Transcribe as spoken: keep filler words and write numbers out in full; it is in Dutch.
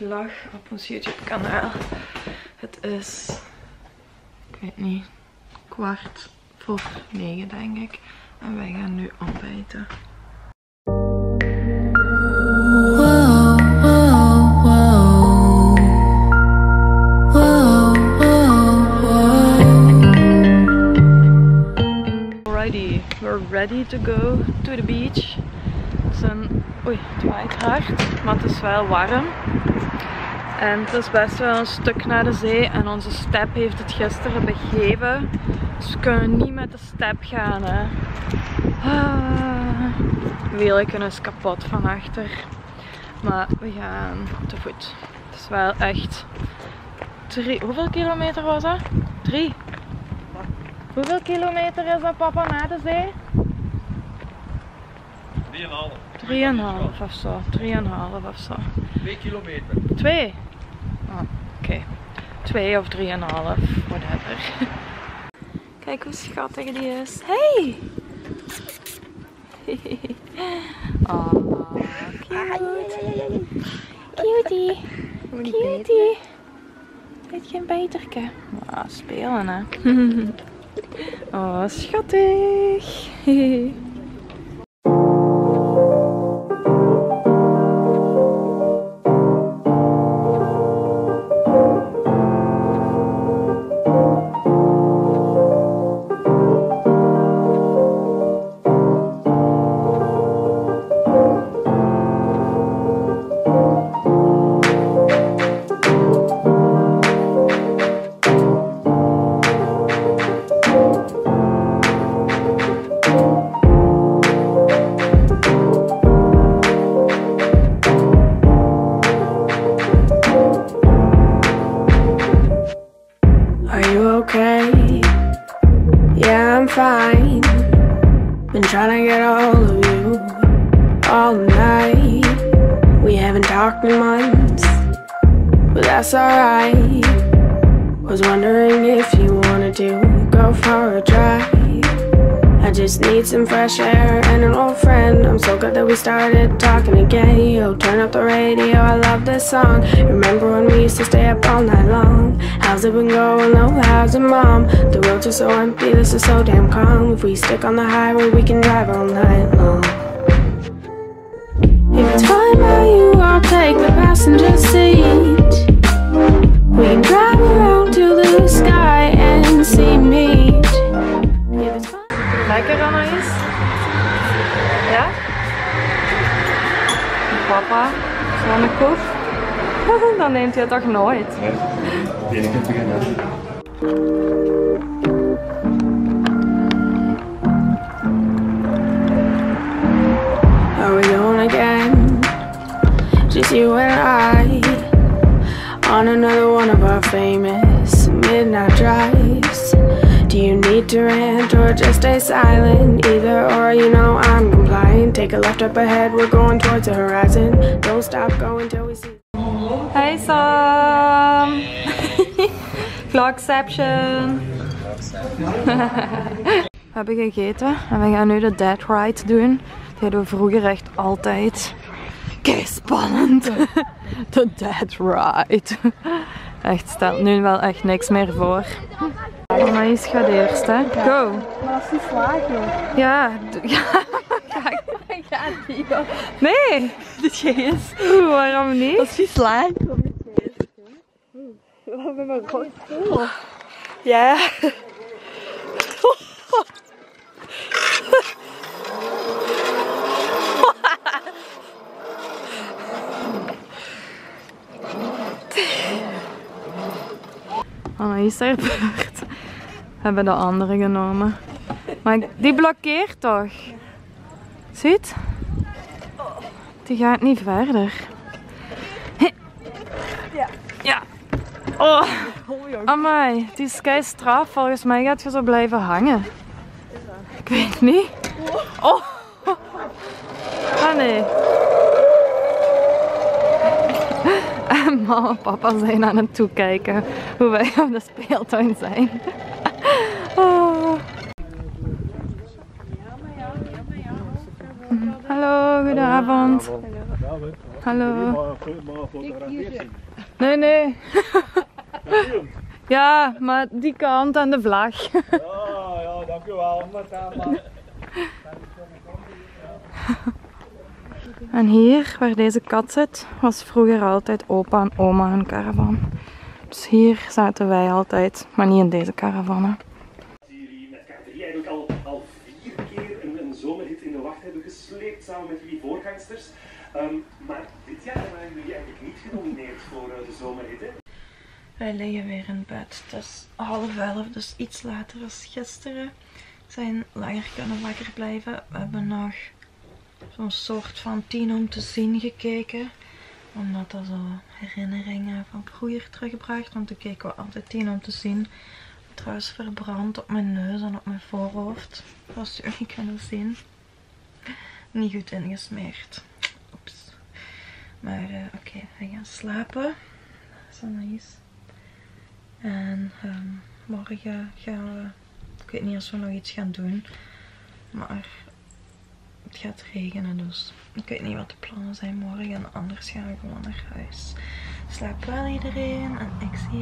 vlog op ons YouTube kanaal. Het is, ik weet niet, kwart voor negen denk ik. En wij gaan nu ontbijten. Alrighty, we're ready to go to the beach. Het is een, oei, het waait hard, maar het is wel warm. En het is best wel een stuk naar de zee en onze step heeft het gisteren begeven. Dus we kunnen niet met de step gaan. Hè. Ah, wielken is kapot van achter. Maar we gaan te voet. Het is wel echt... Drie, hoeveel kilometer was dat? Drie. Hoeveel kilometer is dat, papa, naar de zee? drieënhalf. drieënhalf of zo. drieënhalf of zo. Twee kilometer. Twee? Oh, oké. Okay. Twee of drieënhalf, whatever. Kijk hoe schattig die is. Hey! Oh, cute. Cutie. Cutie. Weet je een beterke? Ah, spelen hè. Oh, schattig. Fine. Been trying to get a hold of you all night. We haven't talked in months, but that's alright. Was wondering if you wanted to go for a drive. I just need some fresh air and an old friend. I'm so glad that we started talking again. Yo, turn up the radio, I love this song. Remember when we used to stay up all night long? How's it been going? Oh, how's it, mom? The roads are so empty, this is so damn calm. If we stick on the highway, we can drive all night long. If it's fine by you, I'll take the passenger seat. We can drive around to the sky and see meet. If it's fine. Lekker, Anaïs? Ja? Papa, zo'n koef? Dan neemt hij het toch nooit? Nee, de ene keer beginnen. Are we going again? Just you and I on another one of our famous midnight drives. Do you need to rant or just stay silent? Either or, you know I'm compliant. Take a left up ahead, we're going towards the horizon. Don't stop going till we see. Hey Sam! Vlogception! We hebben gegeten en we gaan nu de dead ride doen. Die deden we vroeger echt altijd. Kei spannend! De dead ride. Echt, stelt nu wel echt niks meer voor. Anaïs gaat eerst, hè? Go! Maar als die slagen. Ja, ja. Ik ga niet, hoor. Nee! Dit geest. Oeh, waarom niet? Als die slagen, kom ik geest. Oeh, met mijn rug. Oh. Ja. Anaïs haar beurt. We hebben de andere genomen. Maar die blokkeert toch? Ziet? Die gaat niet verder. Ja. Ja. Oh. Amai, het is kei straf. Volgens mij gaat je zo blijven hangen. Ik weet niet. Oh. Ah nee. En mama en papa zijn aan het toekijken hoe wij op de speeltuin zijn. Oh. Hallo, goedenavond. Goedenavond. Hallo. Nee, nee. Ja, maar die kant aan de vlag. Ja, ja, dank u wel. En hier, waar deze kat zit, was vroeger altijd opa en oma hun caravan. Dus hier zaten wij altijd, maar niet in deze caravan. Hè. Jullie met K drie eigenlijk al, al vier keer een, een zomerhit in de wacht hebben gesleept samen met jullie voorgangsters. Um, maar dit jaar waren jullie eigenlijk niet genomineerd voor uh, de zomerhit, hè? Wij liggen weer in bed. Het is half elf, dus iets later dan gisteren. We zijn langer kunnen wakker blijven. We hebben nog zo'n soort van tien om te zien gekeken. Omdat dat zo herinneringen van vroeger terugbracht. Want toen keken we altijd tien om te zien. Trouwens verbrand op mijn neus en op mijn voorhoofd. Zoals jullie kunnen zien. Niet goed ingesmeerd. Oeps. Maar uh, oké, okay, we gaan slapen. Zo nice. En um, morgen gaan we, ik weet niet als we nog iets gaan doen, maar het gaat regenen, dus ik weet niet wat de plannen zijn morgen. En anders gaan we gewoon naar huis. Slaap wel iedereen en ik zie